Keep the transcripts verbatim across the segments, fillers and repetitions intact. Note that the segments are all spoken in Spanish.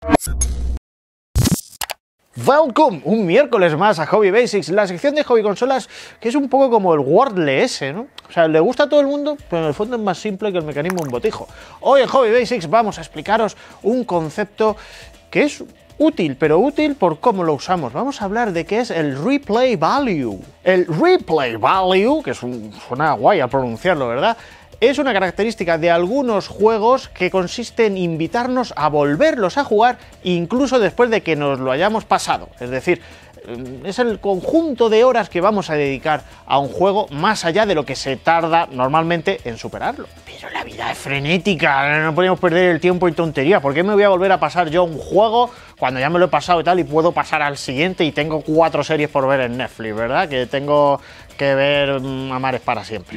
Welcome, un miércoles más a Hobby Basics, la sección de hobby consolas que es un poco como el Wordle ese, ¿no? O sea, le gusta a todo el mundo, pero en el fondo es más simple que el mecanismo de un botijo. Hoy en Hobby Basics vamos a explicaros un concepto que es útil, pero útil por cómo lo usamos. Vamos a hablar de qué es el Replay Value. El Replay Value, que es un, suena guay al pronunciarlo, ¿verdad?, es una característica de algunos juegos que consiste en invitarnos a volverlos a jugar incluso después de que nos lo hayamos pasado. Es decir, es el conjunto de horas que vamos a dedicar a un juego más allá de lo que se tarda normalmente en superarlo. Pero la vida es frenética, no podemos perder el tiempo en tonterías. ¿Por qué me voy a volver a pasar yo un juego cuando ya me lo he pasado y tal y puedo pasar al siguiente y tengo cuatro series por ver en Netflix, ¿verdad? Que tengo que ver um, Amares para siempre.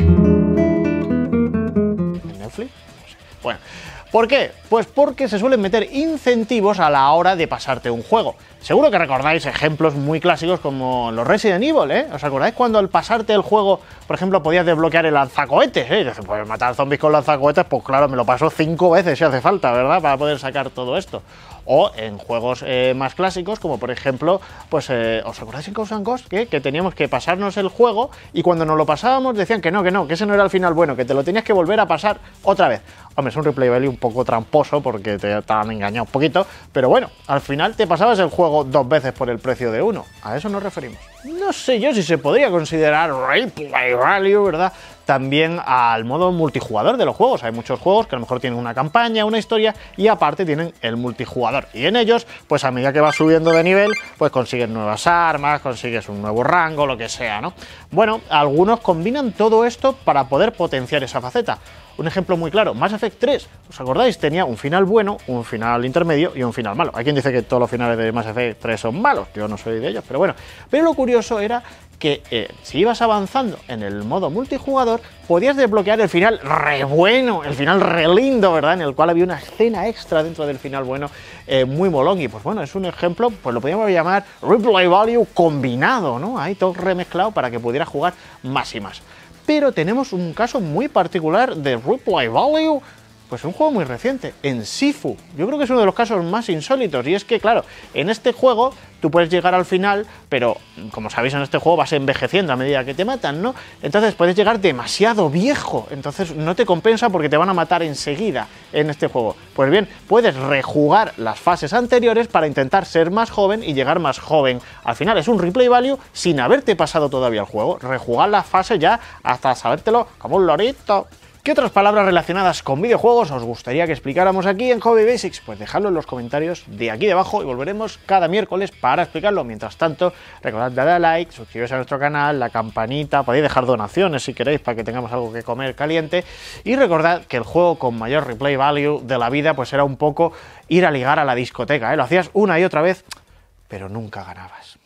Netflix? No sé. Bueno, ¿por qué? Pues porque se suelen meter incentivos a la hora de pasarte un juego. Seguro que recordáis ejemplos muy clásicos como los Resident Evil, ¿eh? ¿Os acordáis cuando al pasarte el juego, por ejemplo, podías desbloquear el lanzacohetes, ¿eh? Y dices, pues matar zombies con lanzacohetes, pues claro, me lo paso cinco veces si hace falta, ¿verdad? Para poder sacar todo esto. O en juegos eh, más clásicos, como por ejemplo, pues, eh, ¿os acordáis en Ghosts and Ghosts? Que, que teníamos que pasarnos el juego y cuando nos lo pasábamos decían que no, que no, que ese no era el final bueno, que te lo tenías que volver a pasar otra vez. Hombre, es un replay value un poco tramposo porque te, te han engañado un poquito, pero bueno, al final te pasabas el juego dos veces por el precio de uno. A eso nos referimos. No sé yo si se podría considerar replay value, ¿verdad?, también al modo multijugador de los juegos. Hay muchos juegos que a lo mejor tienen una campaña, una historia y aparte tienen el multijugador. Y en ellos, pues a medida que vas subiendo de nivel, pues consigues nuevas armas, consigues un nuevo rango, lo que sea, ¿no? Bueno, algunos combinan todo esto para poder potenciar esa faceta. Un ejemplo muy claro, Mass Effect tres, ¿os acordáis? Tenía un final bueno, un final intermedio y un final malo. Hay quien dice que todos los finales de Mass Effect tres son malos, yo no soy de ellos, pero bueno. Pero lo curioso era que eh, si ibas avanzando en el modo multijugador, podías desbloquear el final re bueno, el final re lindo, ¿verdad?, en el cual había una escena extra dentro del final bueno, eh, muy molón. Y pues bueno, es un ejemplo, pues lo podríamos llamar replay value combinado, ¿no? Ahí todo remezclado para que pudieras jugar más y más. Pero tenemos un caso muy particular de replay value, pues un juego muy reciente, en Sifu. Yo creo que es uno de los casos más insólitos, y es que, claro, en este juego tú puedes llegar al final, pero como sabéis, en este juego vas envejeciendo a medida que te matan, ¿no? Entonces puedes llegar demasiado viejo, entonces no te compensa porque te van a matar enseguida en este juego. Pues bien, puedes rejugar las fases anteriores para intentar ser más joven y llegar más joven. Al final es un replay value sin haberte pasado todavía el juego, rejugar la fase ya hasta sabértelo como un lorito. ¿Qué otras palabras relacionadas con videojuegos os gustaría que explicáramos aquí en Hobby Basics? Pues dejadlo en los comentarios de aquí debajo y volveremos cada miércoles para explicarlo. Mientras tanto, recordad darle a like, suscribiros a nuestro canal, la campanita, podéis dejar donaciones si queréis para que tengamos algo que comer caliente. Y recordad que el juego con mayor replay value de la vida pues era un poco ir a ligar a la discoteca, ¿eh? Lo hacías una y otra vez, pero nunca ganabas.